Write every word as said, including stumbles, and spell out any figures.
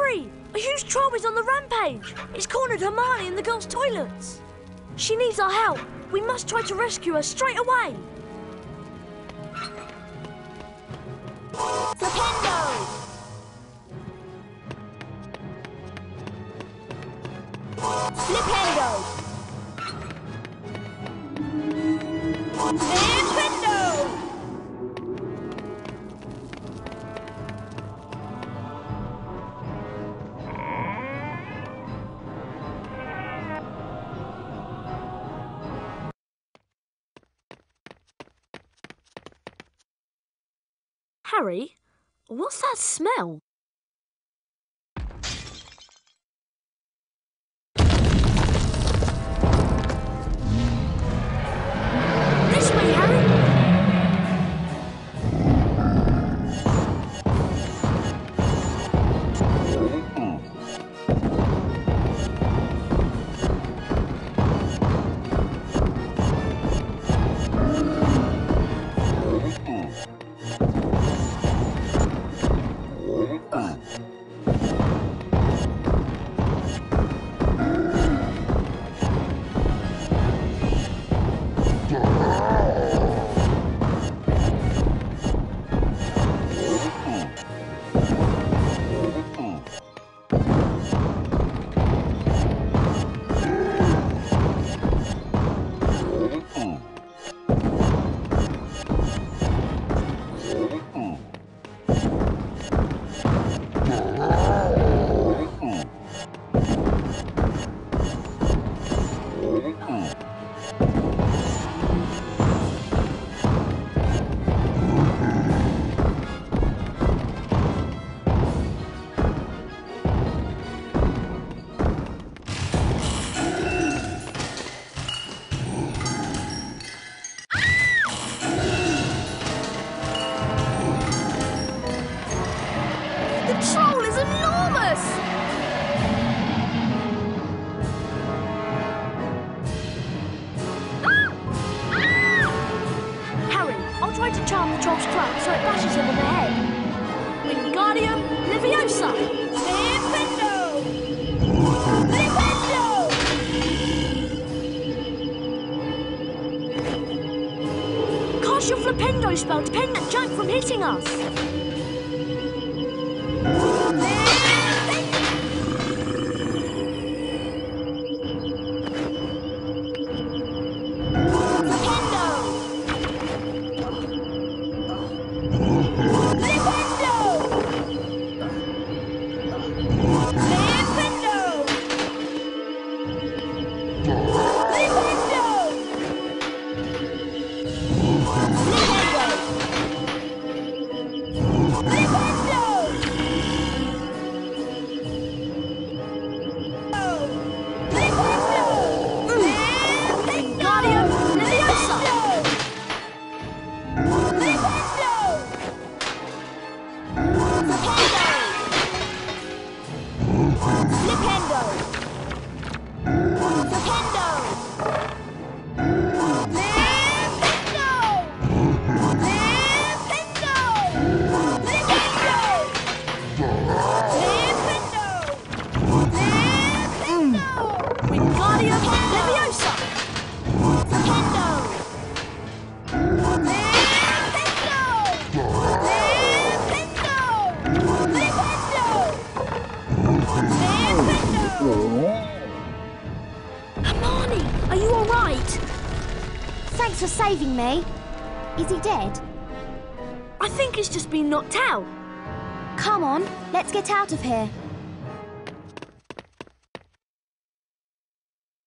Hurry! A huge troll is on the rampage. It's cornered Hermione in the girls' toilets. She needs our help. We must try to rescue her straight away. Flipendo! Flipendo! Flipendo! Harry, what's that smell? This way, Harry! Spell to pen that junk from hitting us. Hermione, are you all right? Thanks for saving me. Is he dead? I think he's just been knocked out. Come on, let's get out of here.